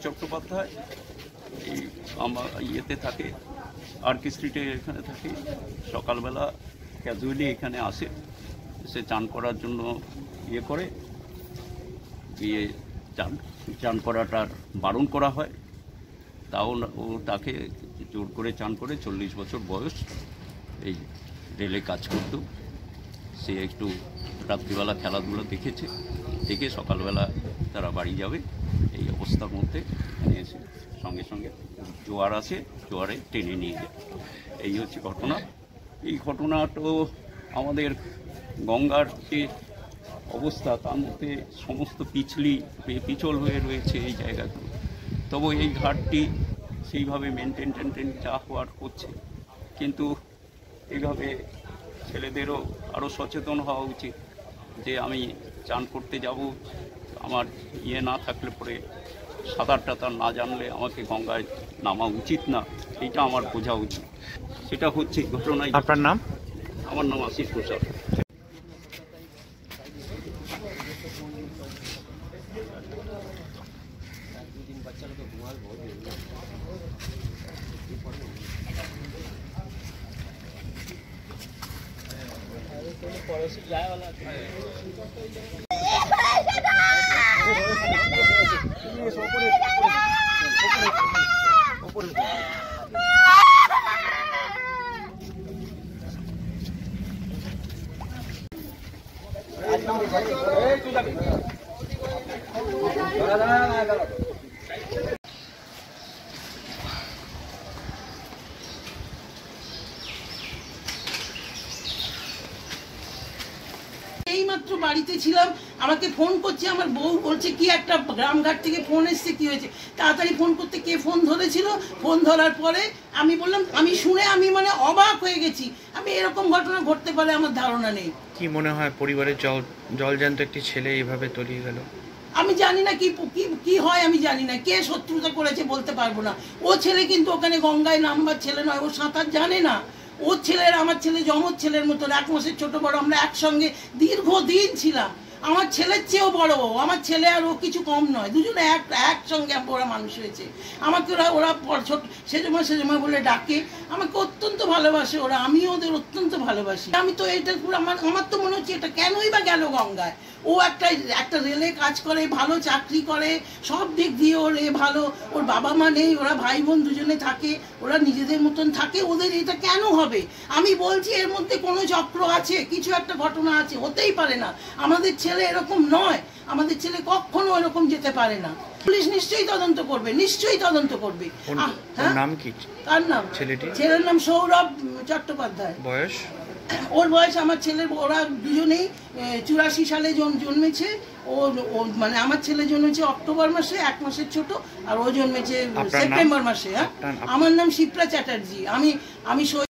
চট্টোপাধ্যায় এই আমার ইয়েতে থাকে, আরকে স্ট্রিটে এখানে থাকে। সকালবেলা ক্যাজুয়ালি এখানে আসে, এসে চান করার জন্য ইয়ে করে, গিয়ে চান করাটার বারণ করা হয়, তাও ও তাকে জোর করে চান করে। 40 বছর বয়স, এই রেলে কাজ করত। সে একটু রাত্রিবেলা খেলাধুলো দেখেছে, দেখে সকালবেলা তারা বাড়ি যাবে এই অবস্থার মধ্যে এখানে এসে সঙ্গে সঙ্গে জোয়ার আসে, জোয়ারে টেনে নিয়ে যায়। এই হচ্ছে ঘটনা। এই ঘটনাটা আমাদের গঙ্গার যে অবস্থা, তার মধ্যে সমস্ত পিছল হয়ে রয়েছে এই জায়গাগুলো। তবু এই ঘাটটি সেইভাবে মেনটেন যা হওয়ার করছে, কিন্তু এইভাবে ছেলেদেরও আরও সচেতন হওয়া উচিত যে আমি চান করতে যাব, আমার ইয়ে না থাকলে পরে সাঁতার টাতার না জানলে আমাকে গঙ্গায় নামা উচিত না, এটা আমার বোঝা উচিত। সেটা হচ্ছে ঘটনায়। আপনার নাম? আমার নাম আশিস প্রসাদ। এইমাত্র বাড়িতে ছিলাম, আমাকে ফোন করছে আমার বউ, বলছে কি একটা গ্রামঘাট থেকে ফোন এসছে, কি হয়েছে। তাড়াতাড়ি ফোন করতে কে ফোন ধরেছিল, ফোন ধরার পরে আমি বললাম, আমি শুনে আমি মানে অবাক হয়ে গেছি। আমি এরকম ঘটনা ঘটতে পারে আমার ধারণা নেই। কি মনে হয় পরিবারের জলজ্যান্ত একটি ছেলে এইভাবে তলিয়ে গেল? আমি জানি না কি হয়, আমি জানি না কে শত্রুতা করেছে, বলতে পারবো না। ও ছেলে কিন্তু ওখানে গঙ্গায় নামবার ছেলে নয়, ও সাঁতার জানে না। ওর ছেলের আমার ছেলে জমজ ছেলের মতন, 1 মাসের ছোট বড়, আমরা একসঙ্গে দীর্ঘদিন ছিলাম। আমার ছেলের চেয়েও বড় ও, আমার ছেলে আর ও কিছু কম নয়, দুজনে একসঙ্গে ওরা মানুষ হয়েছে। আমাকে ওরা ছোট সেজমা বলে ডাকে, আমাকে অত্যন্ত ভালোবাসে ওরা, আমিও ওদের অত্যন্ত ভালোবাসি। আমি তো এটা আমার তো মনে হচ্ছে এটা কেনই বা গেল গঙ্গায়। ও একটা রেলে কাজ করে, ভালো চাকরি করে, সব দিক দিয়ে ওর ভালো, ওর বাবা মা নেই, ওরা ভাই বোন দুজনে থাকে, ওরা নিজেদের মতন থাকে, ওদের এটা কেন হবে? আমি বলছি এর মধ্যে কোনো চক্র আছে, কিছু একটা ঘটনা আছে, হতেই পারে না। আমাদের ছেলে এরকম নয়, আমাদের ছেলে কখনো এরকম যেতে পারে না। পুলিশ নিশ্চয়ই তদন্ত করবে, নিশ্চয়ই তদন্ত করবে। নাম কি? তার নাম? ছেলের নাম সৌরভ চট্টোপাধ্যায়। বয়স? ওর বয়স, আমার ছেলের, ওরা দুজনেই 84 সালে জন্মেছে। ও মানে আমার ছেলে জন্মেছে অক্টোবর মাসে, 1 মাসের ছোট, আর ও জন্মেছে সেপ্টেম্বর মাসে। আমার নাম শিপ্রা চ্যাটার্জি। আমি